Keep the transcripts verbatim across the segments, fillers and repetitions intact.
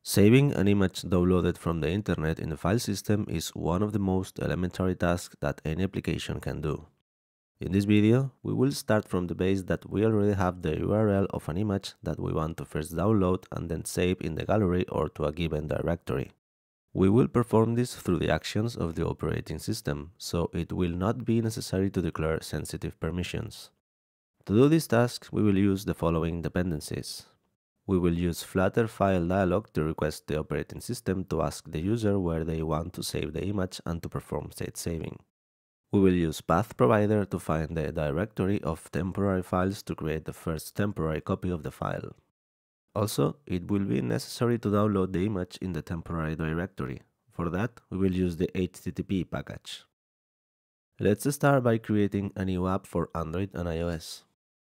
Saving an image downloaded from the internet in the file system is one of the most elementary tasks that any application can do. In this video, we will start from the base that we already have the U R L of an image that we want to first download and then save in the gallery or to a given directory. We will perform this through the actions of the operating system, so it will not be necessary to declare sensitive permissions. To do this task, we will use the following dependencies. We will use Flutter file dialog to request the operating system to ask the user where they want to save the image and to perform state saving. We will use path provider to find the directory of temporary files to create the first temporary copy of the file. Also, it will be necessary to download the image in the temporary directory. For that, we will use the H T T P package. Let's start by creating a new app for Android and iOS.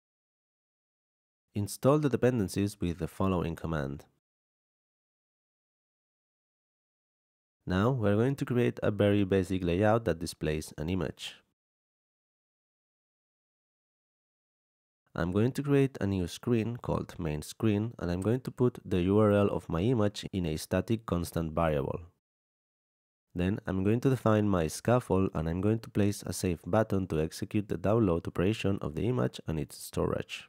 Install the dependencies with the following command. Now we're going to create a very basic layout that displays an image. I'm going to create a new screen called main screen, and I'm going to put the U R L of my image in a static constant variable. Then I'm going to define my scaffold and I'm going to place a save button to execute the download operation of the image and its storage.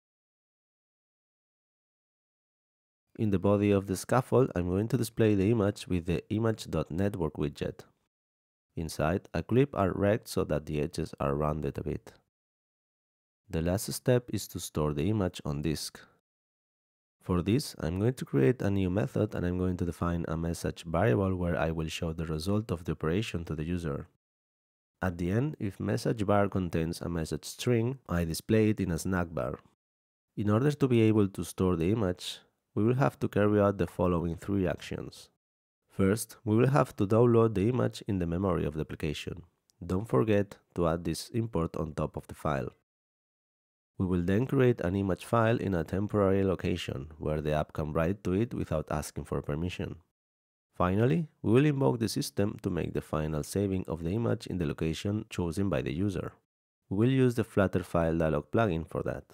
In the body of the scaffold, I'm going to display the image with the image.network widget. Inside, a clip are rect so that the edges are rounded a bit. The last step is to store the image on disk. For this, I'm going to create a new method and I'm going to define a message variable where I will show the result of the operation to the user. At the end, if message bar contains a message string, I display it in a snack bar. In order to be able to store the image, we will have to carry out the following three actions. First, we will have to download the image in the memory of the application. Don't forget to add this import on top of the file. We will then create an image file in a temporary location where the app can write to it without asking for permission. Finally, we will invoke the system to make the final saving of the image in the location chosen by the user. We will use the Flutter file dialog plugin for that.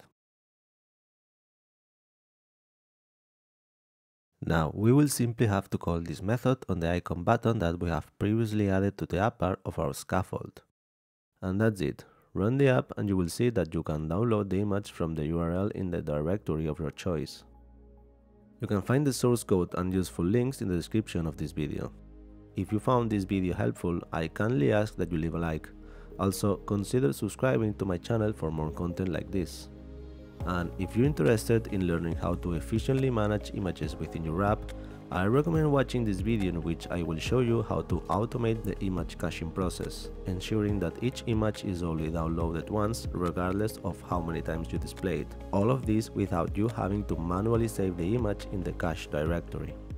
Now, we will simply have to call this method on the icon button that we have previously added to the app bar of our scaffold. And that's it. Run the app and you will see that you can download the image from the U R L in the directory of your choice. You can find the source code and useful links in the description of this video. If you found this video helpful, I kindly ask that you leave a like. Also, consider subscribing to my channel for more content like this. And if you're interested in learning how to efficiently manage images within your app, I recommend watching this video in which I will show you how to automate the image caching process, ensuring that each image is only downloaded once regardless of how many times you display it. All of this without you having to manually save the image in the cache directory.